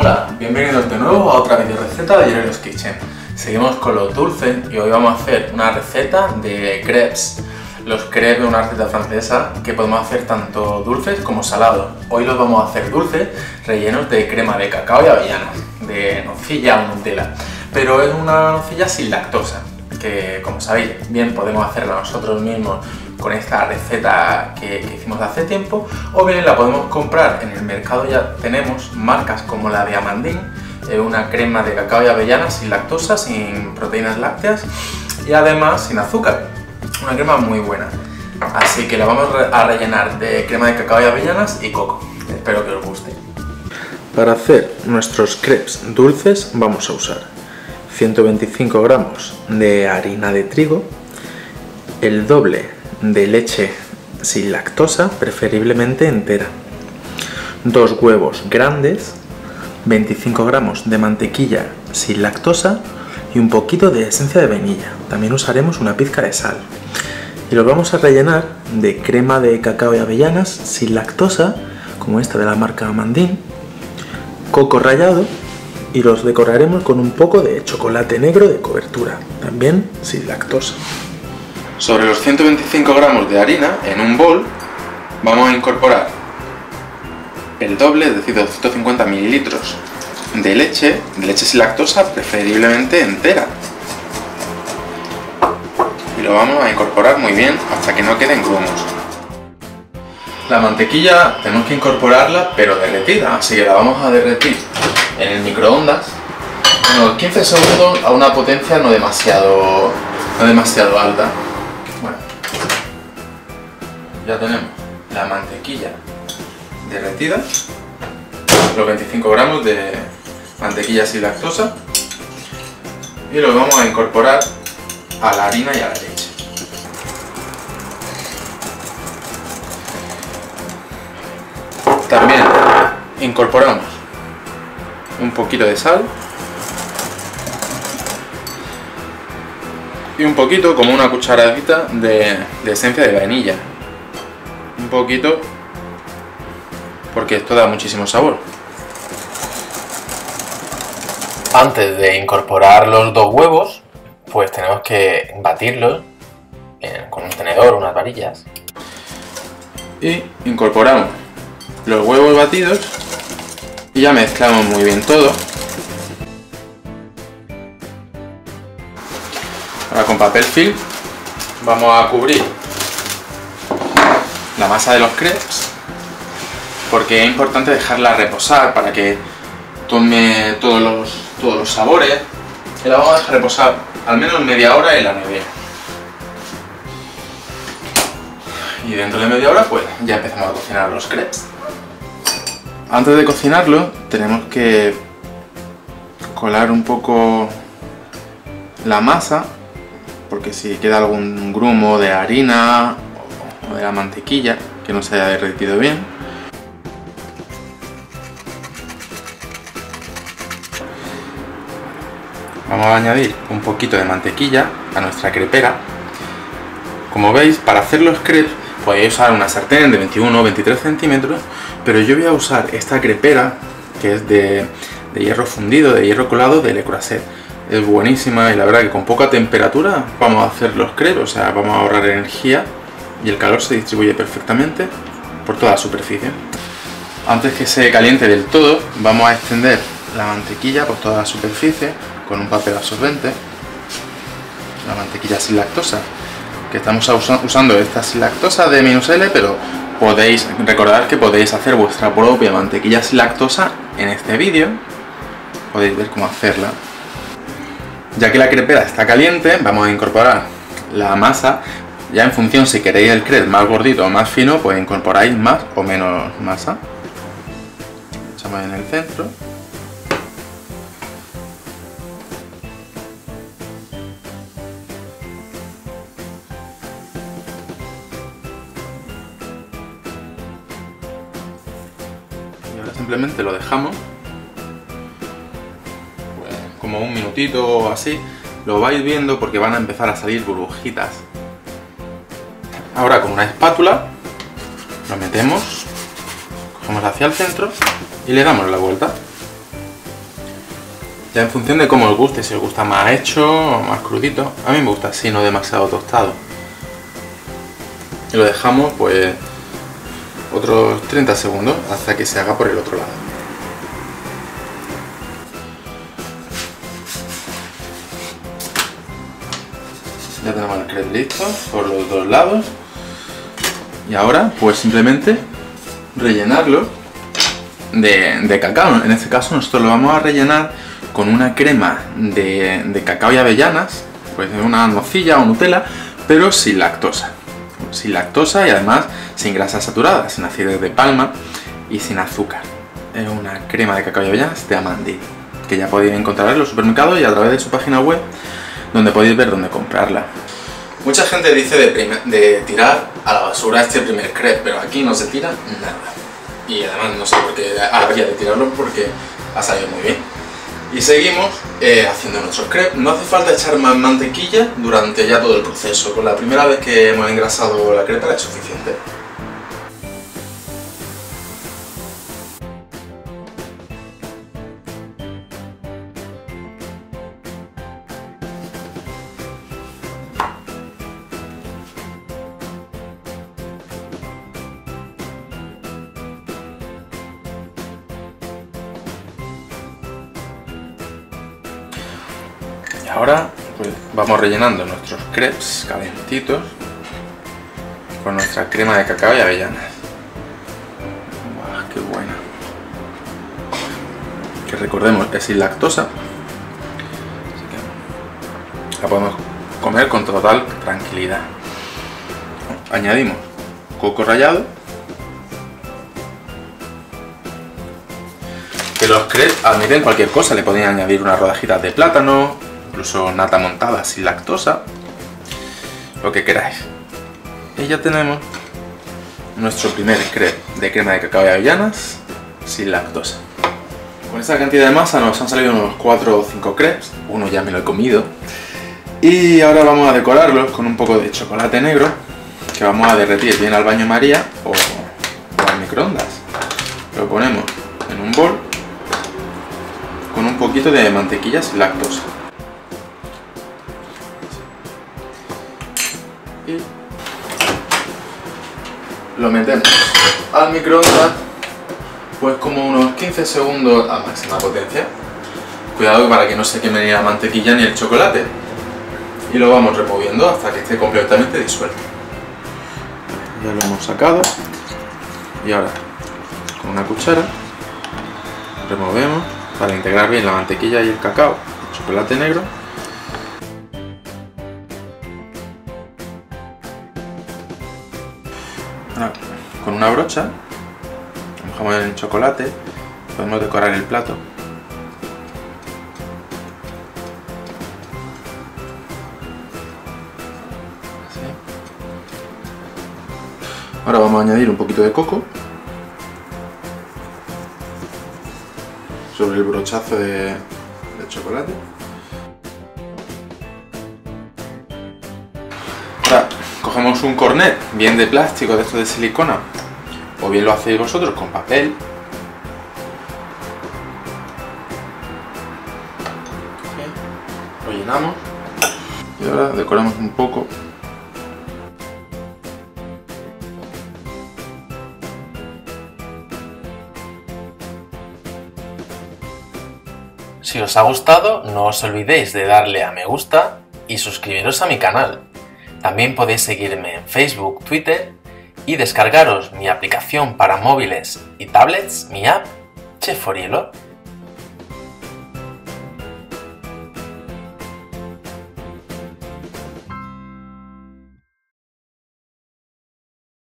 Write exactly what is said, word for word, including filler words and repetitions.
Hola, bienvenidos de nuevo a otra video receta de Jerry's Kitchen. Seguimos con los dulces y hoy vamos a hacer una receta de crepes. Los crepes es una receta francesa que podemos hacer tanto dulces como salados. Hoy los vamos a hacer dulces rellenos de crema de cacao y avellanas, de nocilla o Nutella. Pero es una nocilla sin lactosa, que como sabéis bien podemos hacerla nosotros mismos con esta receta que, que hicimos hace tiempo, o bien la podemos comprar en el mercado. Ya tenemos marcas como la de Amandine, eh, una crema de cacao y avellanas sin lactosa, sin proteínas lácteas y además sin azúcar, una crema muy buena. Así que la vamos a rellenar de crema de cacao y avellanas y coco. Espero que os guste. Para hacer nuestros crepes dulces vamos a usar ciento veinticinco gramos de harina de trigo, el doble de leche sin lactosa, preferiblemente entera, dos huevos grandes, veinticinco gramos de mantequilla sin lactosa y un poquito de esencia de vainilla. También usaremos una pizca de sal. Y los vamos a rellenar de crema de cacao y avellanas sin lactosa, como esta de la marca Amandine, coco rallado, y los decoraremos con un poco de chocolate negro de cobertura, también sin lactosa. Sobre los ciento veinticinco gramos de harina, en un bol, vamos a incorporar el doble, es decir, doscientos cincuenta mililitros de leche, de leche sin lactosa, preferiblemente entera. Y lo vamos a incorporar muy bien hasta que no queden grumos. La mantequilla tenemos que incorporarla pero derretida, así que la vamos a derretir en el microondas unos quince segundos a una potencia no demasiado, no demasiado alta. Bueno, ya tenemos la mantequilla derretida, los veinticinco gramos de mantequilla sin lactosa, y lo vamos a incorporar a la harina y a la leche. También incorporamos un poquito de sal y un poquito, como una cucharadita de, de esencia de vainilla. Un poquito, porque esto da muchísimo sabor. Antes de incorporar los dos huevos, pues tenemos que batirlos eh, con un tenedor, unas varillas. Y incorporamos los huevos batidos y ya mezclamos muy bien todo. Ahora con papel film vamos a cubrir la masa de los crepes, porque es importante dejarla reposar para que tome todos los, todos los sabores, y la vamos a dejar reposar al menos media hora en la nevera. Y dentro de media hora pues ya empezamos a cocinar los crepes. Antes de cocinarlo tenemos que colar un poco la masa, porque si queda algún grumo de harina o de la mantequilla que no se haya derretido bien. Vamos a añadir un poquito de mantequilla a nuestra crepera. Como veis, para hacer los crepes podéis usar una sartén de veintiuno o veintitrés centímetros, pero yo voy a usar esta crepera que es de, de hierro fundido, de hierro colado de Le Creuset. Es buenísima y la verdad que con poca temperatura vamos a hacer los crepes, o sea, vamos a ahorrar energía y el calor se distribuye perfectamente por toda la superficie. Antes que se caliente del todo, vamos a extender la mantequilla por toda la superficie con un papel absorbente. La mantequilla sin lactosa, que estamos usando esta sin lactosa de Minus L, pero podéis recordar que podéis hacer vuestra propia mantequilla sin lactosa en este vídeo. Podéis ver cómo hacerla. Ya que la crepera está caliente, vamos a incorporar la masa. Ya en función si queréis el crepe más gordito o más fino, pues incorporáis más o menos masa. Echamos en el centro. Y ahora simplemente lo dejamos pues, como un minutito o así. Lo vais viendo porque van a empezar a salir burbujitas. Ahora con una espátula lo metemos, cogemos hacia el centro y le damos la vuelta. Ya en función de cómo os guste, si os gusta más hecho o más crudito. A mí me gusta así, no demasiado tostado. Y lo dejamos pues otros treinta segundos hasta que se haga por el otro lado. Ya tenemos el crepe listo por los dos lados. Y ahora pues simplemente rellenarlo de, de cacao. En este caso nosotros lo vamos a rellenar con una crema de, de cacao y avellanas, pues una nocilla o Nutella, pero sin lactosa. Sin lactosa y además sin grasas saturadas, sin ácidos de palma y sin azúcar. Es una crema de cacao y avellanas de Amandine, que ya podéis encontrar en los supermercados y a través de su página web, donde podéis ver dónde comprarla. Mucha gente dice de, de tirar a la basura este primer crepe, pero aquí no se tira nada. Y además no sé por qué habría de tirarlo, porque ha salido muy bien. Y seguimos eh, haciendo nuestros crepes. No hace falta echar más mantequilla durante ya todo el proceso. Con la primera vez que hemos engrasado la crepera es suficiente. Y ahora pues vamos rellenando nuestros crepes calentitos con nuestra crema de cacao y avellanas. ¡Wow, qué buena! Que recordemos, es sin lactosa, así que la podemos comer con total tranquilidad. Añadimos coco rallado. Que los crepes admiten cualquier cosa, le podéis añadir unas rodajitas de plátano, incluso nata montada sin lactosa, lo que queráis. Y ya tenemos nuestro primer crepe de crema de cacao y avellanas sin lactosa. Con esta cantidad de masa nos han salido unos cuatro o cinco crepes, uno ya me lo he comido. Y ahora vamos a decorarlos con un poco de chocolate negro, que vamos a derretir bien al baño María o, o al microondas. Lo ponemos en un bol con un poquito de mantequilla sin lactosa. Y lo metemos al microondas pues como unos quince segundos a máxima potencia. Cuidado para que no se queme ni la mantequilla ni el chocolate. Y lo vamos removiendo hasta que esté completamente disuelto. Ya lo hemos sacado. Y ahora con una cuchara removemos para integrar bien la mantequilla y el cacao, el chocolate negro. Ahora, con una brocha mojamos en el chocolate, podemos decorar el plato. Así. Ahora vamos a añadir un poquito de coco sobre el brochazo de, de chocolate. Ahora cogemos un cornet bien de plástico, de esto de silicona, o bien lo hacéis vosotros con papel. Lo llenamos y ahora decoramos un poco. Si os ha gustado, no os olvidéis de darle a me gusta y suscribiros a mi canal. También podéis seguirme en Facebook, Twitter y descargaros mi aplicación para móviles y tablets, mi app Chef Orielo.